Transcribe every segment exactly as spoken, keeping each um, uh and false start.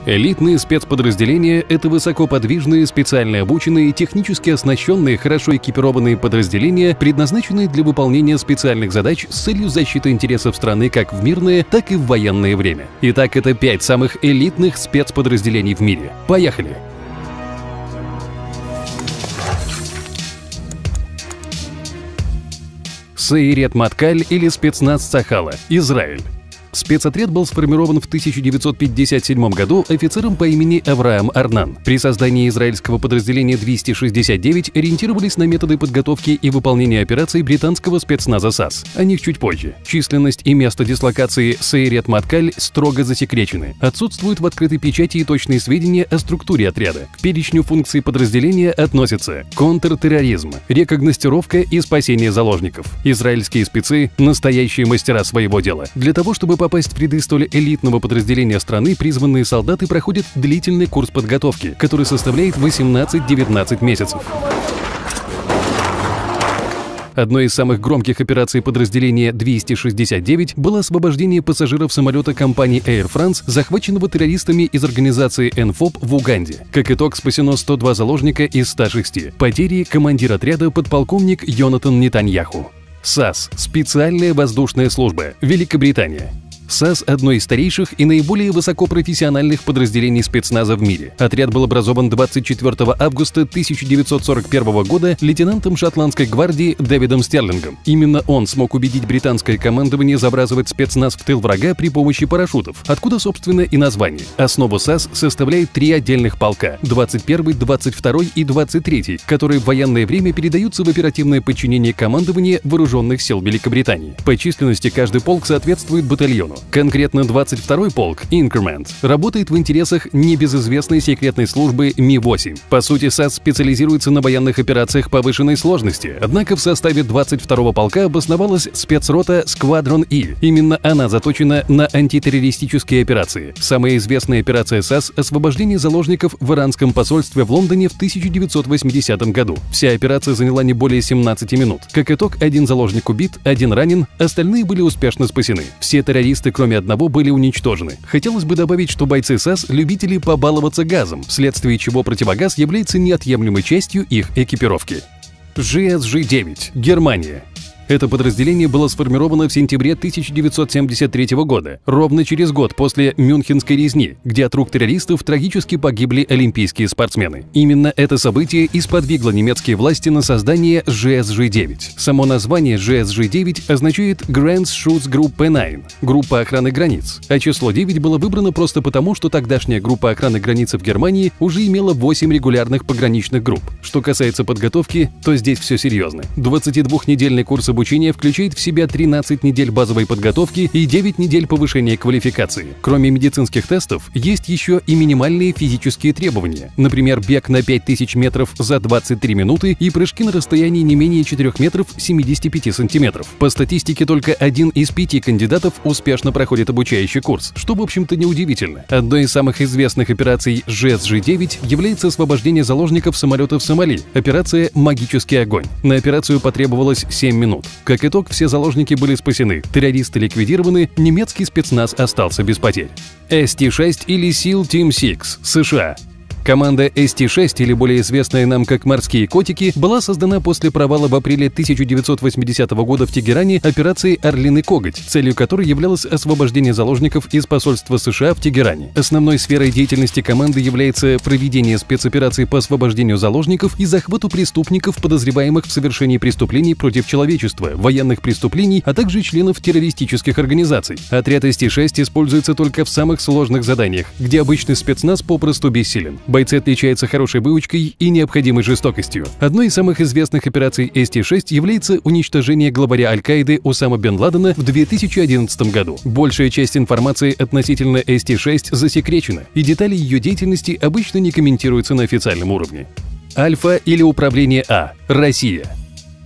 Элитные спецподразделения – это высокоподвижные, специально обученные, технически оснащенные, хорошо экипированные подразделения, предназначенные для выполнения специальных задач с целью защиты интересов страны как в мирное, так и в военное время. Итак, это пять самых элитных спецподразделений в мире. Поехали! Сейрет Маткаль или спецназ Сахала, Израиль. Спецотряд был сформирован в тысяча девятьсот пятьдесят седьмом году офицером по имени Авраам Арнан. При создании израильского подразделения двести шестьдесят девять ориентировались на методы подготовки и выполнения операций британского спецназа САС. О них чуть позже. Численность и место дислокации Сейрет Маткаль строго засекречены. Отсутствуют в открытой печати и точные сведения о структуре отряда. К перечню функций подразделения относятся контртерроризм, рекогностировка и спасение заложников. Израильские спецы – настоящие мастера своего дела. Для того, чтобы попасть в ряды столь элитного подразделения страны, призванные солдаты проходят длительный курс подготовки, который составляет восемнадцать-девятнадцать месяцев. Одной из самых громких операций подразделения двести шестьдесят девять было освобождение пассажиров самолета компании Air France, захваченного террористами из организации эн эф о пи в Уганде. Как итог, спасено сто два заложника из ста шести. Потери – командир отряда подполковник Йонатан Нетаньяху. САС – специальная воздушная служба, Великобритания. САС – одно из старейших и наиболее высокопрофессиональных подразделений спецназа в мире. Отряд был образован двадцать четвёртого августа тысяча девятьсот сорок первого года лейтенантом шотландской гвардии Дэвидом Стерлингом. Именно он смог убедить британское командование забрасывать спецназ в тыл врага при помощи парашютов, откуда, собственно, и название. Основу САС составляет три отдельных полка – двадцать первый, двадцать второй и двадцать третий, которые в военное время передаются в оперативное подчинение командования Вооруженных сил Великобритании. По численности каждый полк соответствует батальону. Конкретно двадцать второй полк Increment работает в интересах небезызвестной секретной службы Ми восемь. По сути, САС специализируется на военных операциях повышенной сложности, однако в составе двадцать второго полка обосновалась спецрота Squadron И. Именно она заточена на антитеррористические операции. Самая известная операция САС – освобождение заложников в иранском посольстве в Лондоне в тысяча девятьсот восьмидесятом году. Вся операция заняла не более семнадцати минут. Как итог, один заложник убит, один ранен, остальные были успешно спасены. Все террористы, кроме одного, были уничтожены. Хотелось бы добавить, что бойцы САС – любители побаловаться газом, вследствие чего противогаз является неотъемлемой частью их экипировки. джи эс джи девять, Германия. Это подразделение было сформировано в сентябре тысяча девятьсот семьдесят третьего года, ровно через год после Мюнхенской резни, где от рук террористов трагически погибли олимпийские спортсмены. Именно это событие и сподвигло немецкие власти на создание джи эс джи девять. Само название джи эс джи девять означает Grenzschutzgruppe девять – группа охраны границ, а число девять было выбрано просто потому, что тогдашняя группа охраны границы в Германии уже имела восемь регулярных пограничных групп. Что касается подготовки, то здесь все серьезно. двадцатидвухнедельный курс обучение включает в себя тринадцать недель базовой подготовки и девять недель повышения квалификации. Кроме медицинских тестов, есть еще и минимальные физические требования. Например, бег на пять тысяч метров за двадцать три минуты и прыжки на расстоянии не менее четырёх метров семидесяти пяти сантиметров. По статистике, только один из пяти кандидатов успешно проходит обучающий курс, что, в общем-то, неудивительно. Одной из самых известных операций джи эс джи девять является освобождение заложников самолета в Сомали, операция «Магический огонь». На операцию потребовалось семь минут. Как итог, все заложники были спасены, террористы ликвидированы, немецкий спецназ остался без потерь. эс ти шесть или сил Team шесть, США. Команда эс ти шесть, или более известная нам как «Морские котики», была создана после провала в апреле тысяча девятьсот восьмидесятого года в Тегеране операции «Орлиный коготь», целью которой являлось освобождение заложников из посольства США в Тегеране. Основной сферой деятельности команды является проведение спецопераций по освобождению заложников и захвату преступников, подозреваемых в совершении преступлений против человечества, военных преступлений, а также членов террористических организаций. Отряд эс ти шесть используется только в самых сложных заданиях, где обычный спецназ попросту бессилен. Бойцы отличаются хорошей выучкой и необходимой жестокостью. Одной из самых известных операций эс ти шесть является уничтожение главаря Аль-Каиды Усама бен Ладена в две тысячи одиннадцатом году. Большая часть информации относительно эс ти шесть засекречена, и детали ее деятельности обычно не комментируются на официальном уровне. Альфа или управление А. Россия.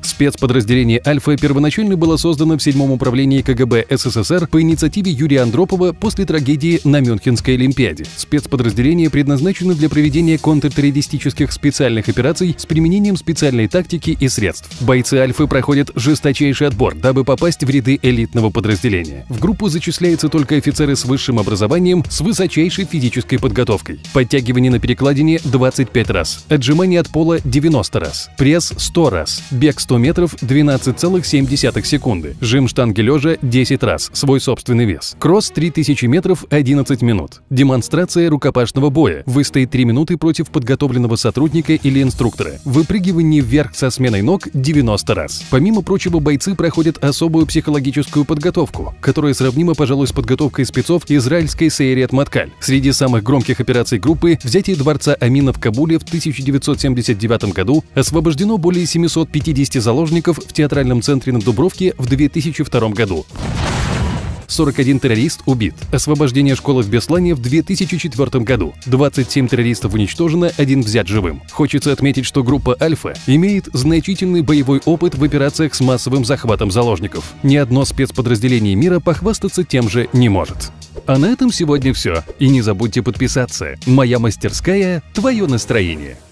Спецподразделение «Альфа» первоначально было создано в седьмом управлении ка гэ бэ эс эс эс эр по инициативе Юрия Андропова после трагедии на Мюнхенской Олимпиаде. Спецподразделение предназначено для проведения контртеррористических специальных операций с применением специальной тактики и средств. Бойцы «Альфы» проходят жесточайший отбор, дабы попасть в ряды элитного подразделения. В группу зачисляются только офицеры с высшим образованием с высочайшей физической подготовкой. Подтягивание на перекладине двадцать пять раз, отжимание от пола девяносто раз, пресс сто раз, бег сто метров двенадцать целых семь десятых секунды, жим штанги лежа десять раз, свой собственный вес, кросс три тысячи метров одиннадцать минут, демонстрация рукопашного боя, выстоять три минуты против подготовленного сотрудника или инструктора, выпрыгивание вверх со сменой ног девяносто раз. Помимо прочего, бойцы проходят особую психологическую подготовку, которая сравнима, пожалуй, с подготовкой спецов израильской Сейрет Маткаль. Среди самых громких операций группы взятие дворца Амина в Кабуле в тысяча девятьсот семьдесят девятом году, освобождено более семисот пятидесяти заложников в театральном центре на Дубровке в две тысячи втором году. сорок один террорист убит. Освобождение школы в Беслане в две тысячи четвёртом году. двадцать семь террористов уничтожено, один взят живым. Хочется отметить, что группа «Альфа» имеет значительный боевой опыт в операциях с массовым захватом заложников. Ни одно спецподразделение мира похвастаться тем же не может. А на этом сегодня все. И не забудьте подписаться. Моя мастерская – твое настроение.